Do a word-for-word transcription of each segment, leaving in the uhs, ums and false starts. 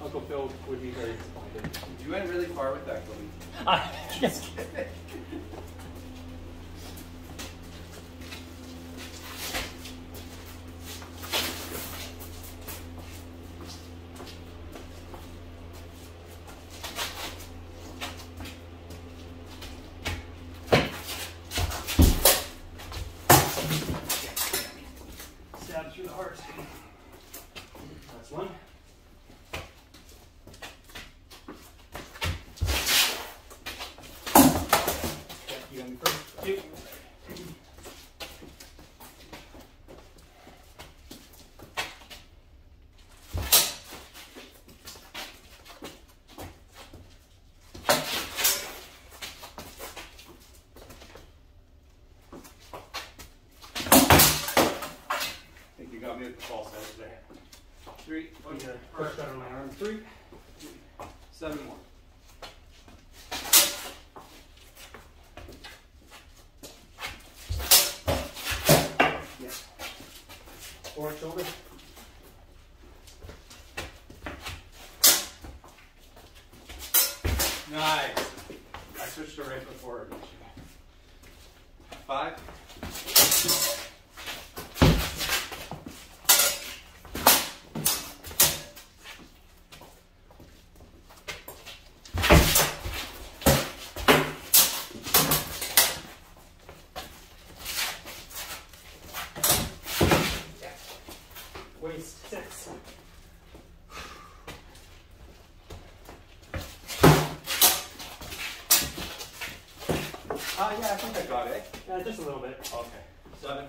Uncle Phil would be very disappointed. You went really far with that, Chloe. I just kidding. Stab through the heart. That's one. You got me first. Two. I think you got me with the false edge there. Three. One here. First shot on my arm. Three. Seven more. Forward shoulder. Nice. I switched to right before. Five. Waist six. Ah, uh, yeah, I think I got it. Yeah, just a little bit. Okay. Seven.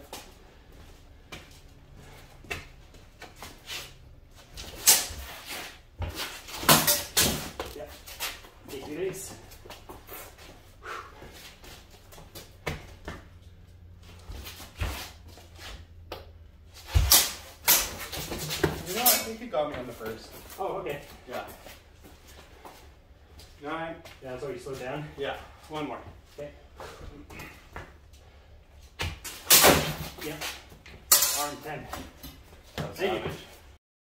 Yeah. Take it easy. You know, I think you got me on the first. Oh, okay. Yeah. Nine. Yeah, that's why you slowed down. Yeah. One more. Okay. Yeah. Arm ten. That's Thank you. savage.